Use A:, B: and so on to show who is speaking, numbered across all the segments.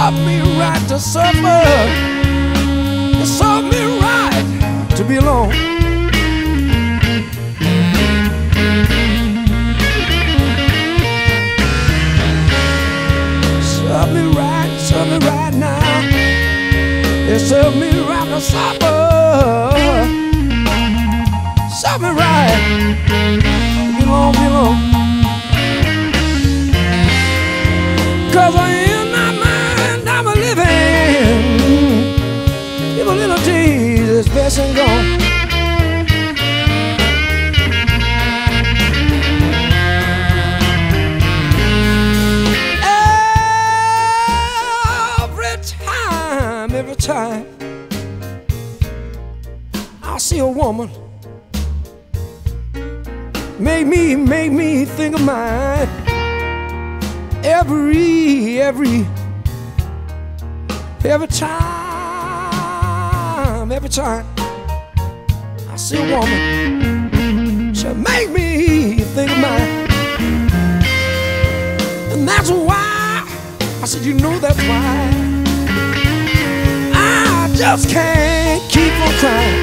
A: served me right to supper. It served me right to be alone. Serve me right now. It served me right to supper. Serve me right. Be alone. 'Cause in my mind I'm a living. Even little days is best and gone. Every time I see a woman, make me think of mine. Every time I see a woman, she make me think of mine. And that's why I said, you know, that's why I just can't keep on crying.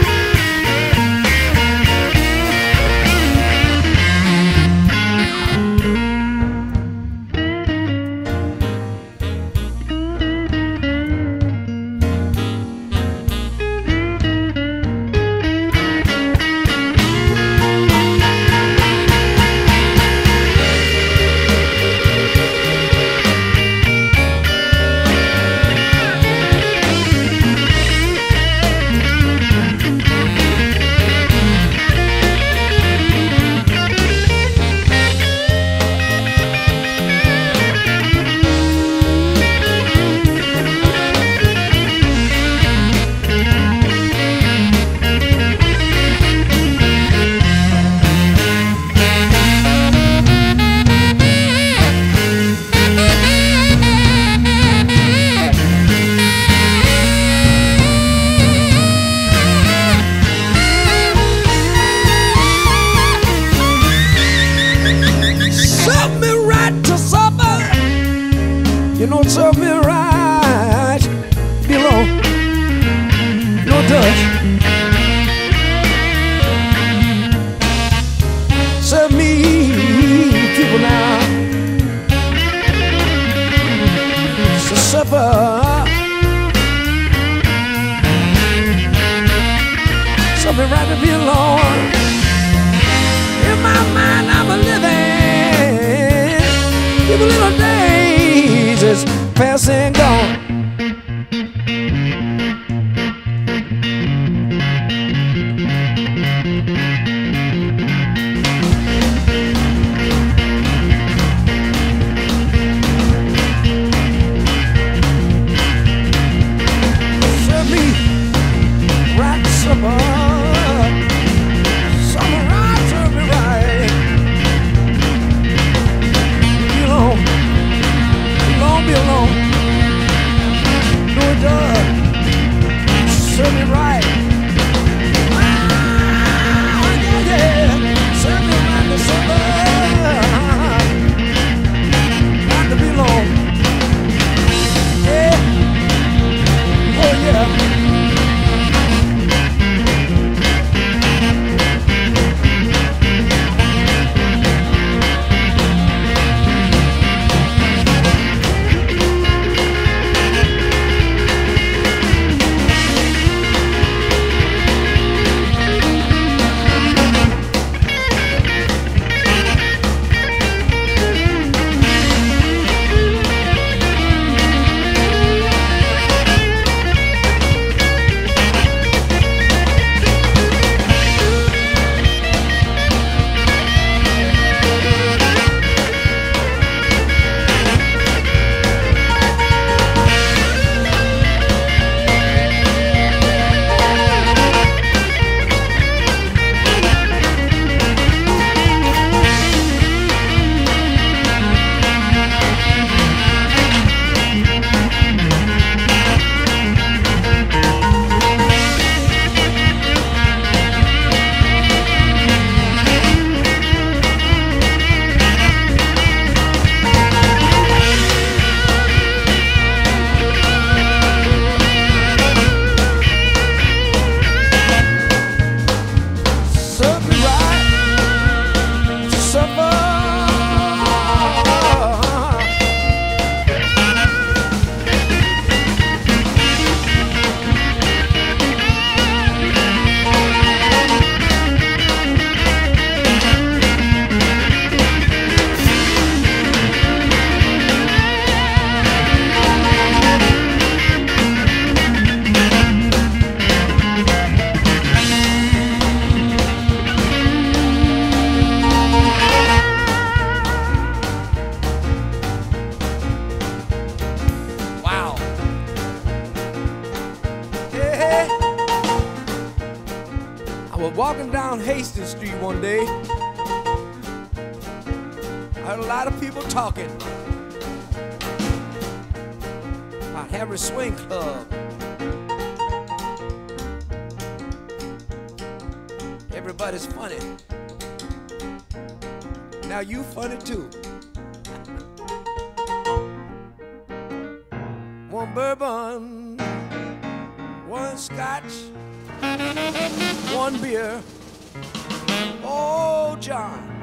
A: You know, serve me right, below, no Dutch. Serve me, people now, it's a supper. Serve me right to be alone. In my mind I'm a living, people little days is past and gone. Serve me right supper. Supper right, serve me right. Be alone. Be alone. was walking down Hastings Street one day. I heard a lot of people talking about Harry Swing Club. Everybody's funny. Now you funny too. One bourbon, one scotch, one beer. Oh, John.